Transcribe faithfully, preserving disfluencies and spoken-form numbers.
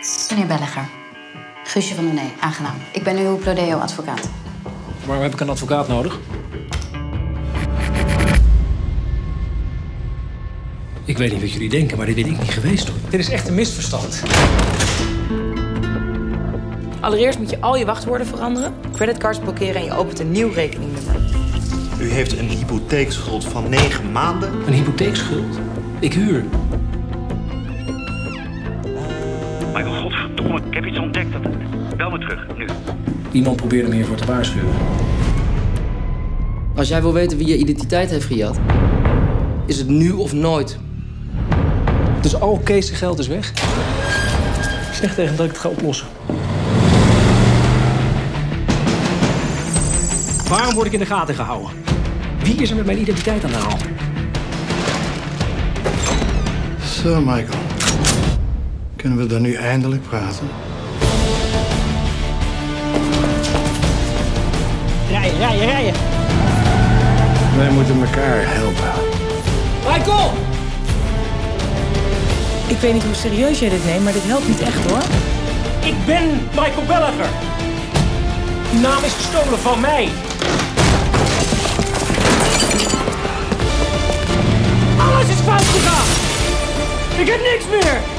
Meneer Belliger. Guusje van der Nee, aangenaam. Ik ben uw Prodeo-advocaat. Waarom heb ik een advocaat nodig? Ik weet niet wat jullie denken, maar dit ben ik niet geweest, hoor. Dit is echt een misverstand. Allereerst moet je al je wachtwoorden veranderen, creditcards blokkeren en je opent een nieuw rekeningnummer. U heeft een hypotheekschuld van negen maanden. Een hypotheekschuld? Ik huur. Michael, godverdomme, ik heb iets ontdekt. Dat... Bel me terug, nu. Iemand probeerde me hiervoor te waarschuwen. Als jij wil weten wie je identiteit heeft gejat, is het nu of nooit. Dus al Kees' geld is weg? Ik zeg tegen hem dat ik het ga oplossen. Waarom word ik in de gaten gehouden? Wie is er met mijn identiteit aan de haal? Zo, Michael. Kunnen we dan nu eindelijk praten? Rijden, rijden, rijden. Wij moeten elkaar helpen. Michael! Ik weet niet hoe serieus jij dit neemt, maar dit helpt niet echt, hoor. Ik ben Michael Belliger. Die naam is gestolen van mij. Alles is fout gegaan. Ik heb niks meer.